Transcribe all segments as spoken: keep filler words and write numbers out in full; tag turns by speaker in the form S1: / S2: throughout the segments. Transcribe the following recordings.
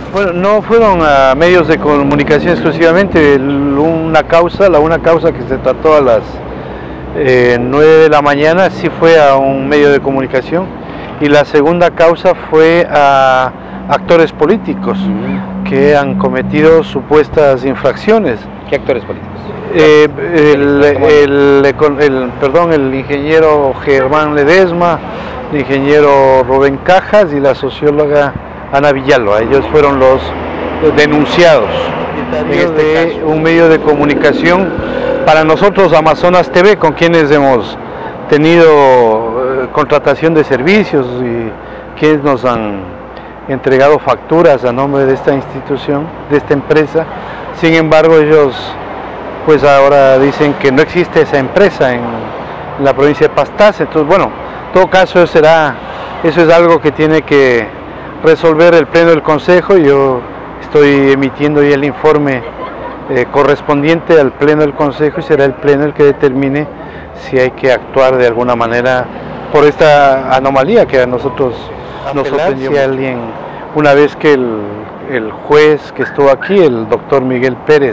S1: Bueno, no fueron a medios de comunicación exclusivamente, una causa, la una causa que se trató a las eh, nueve de la mañana sí fue a un medio de comunicación, y la segunda causa fue a actores políticos uh-huh. que han cometido supuestas infracciones.
S2: ¿Qué actores políticos?
S1: Eh, el, el, el, el, perdón, el ingeniero Germán Ledesma, el ingeniero Rubén Cajas y la socióloga Ana Villalba. Ellos fueron los denunciados en este de caso. Un medio de comunicación para nosotros, Amazonas T V, con quienes hemos tenido eh, contratación de servicios y quienes nos han entregado facturas a nombre de esta institución, de esta empresa. Sin embargo, ellos pues ahora dicen que no existe esa empresa en la provincia de Pastaza. Entonces, bueno, en todo caso será, eso es algo que tiene que resolver el Pleno del Consejo. Yo estoy emitiendo ya el informe eh, correspondiente al Pleno del Consejo, y será el Pleno el que determine si hay que actuar de alguna manera por esta anomalía que a nosotros nos sorprendió. Si alguien, una vez que el, el juez que estuvo aquí, el doctor Miguel Pérez,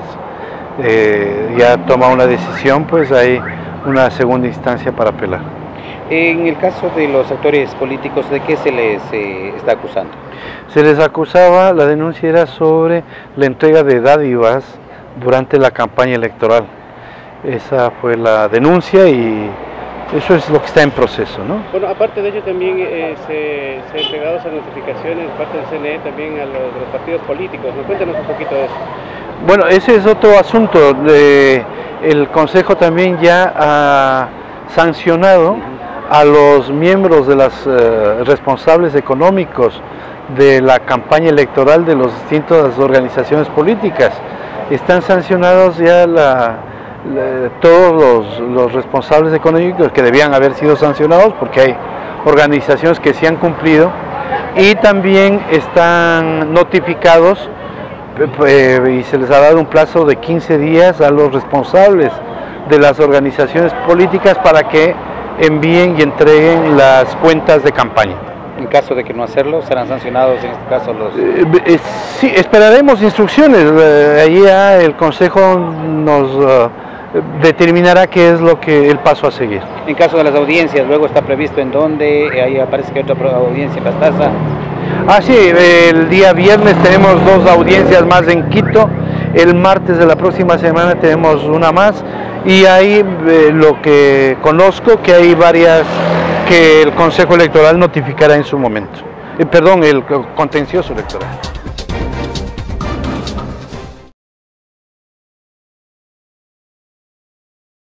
S1: eh, ya toma una decisión, pues hay una segunda instancia para apelar.
S2: En el caso de los actores políticos, ¿de qué se les eh, está acusando?
S1: Se les acusaba, la denuncia era sobre la entrega de dádivas durante la campaña electoral. Esa fue la denuncia y eso es lo que está en proceso, ¿no?
S3: Bueno, aparte de ello también eh, se, se han entregado esas notificaciones parte del C N E también a los, de los partidos políticos. ¿No? Cuéntanos un poquito de eso.
S1: Bueno, ese es otro asunto. De, el Consejo también ya ha sancionado uh-huh. a los miembros de las uh, responsables económicos de la campaña electoral de las distintas organizaciones políticas. Están sancionados ya la, la, todos los, los responsables económicos que debían haber sido sancionados, porque hay organizaciones que sí han cumplido, y también están notificados eh, y se les ha dado un plazo de quince días a los responsables de las organizaciones políticas para que envíen y entreguen las cuentas de campaña.
S2: En caso de que no hacerlo, serán sancionados en este caso los...
S1: Eh, eh, sí, esperaremos instrucciones. Eh, allí ya el Consejo nos uh, determinará qué es lo que el paso a seguir.
S2: En caso de las audiencias, luego está previsto en dónde, ahí aparece que hay otra audiencia en Pastaza.
S1: Ah, sí, el día viernes tenemos dos audiencias más en Quito. El martes de la próxima semana tenemos una más, y ahí eh, lo que conozco que hay varias que el Consejo Electoral notificará en su momento. Eh, perdón, el contencioso electoral.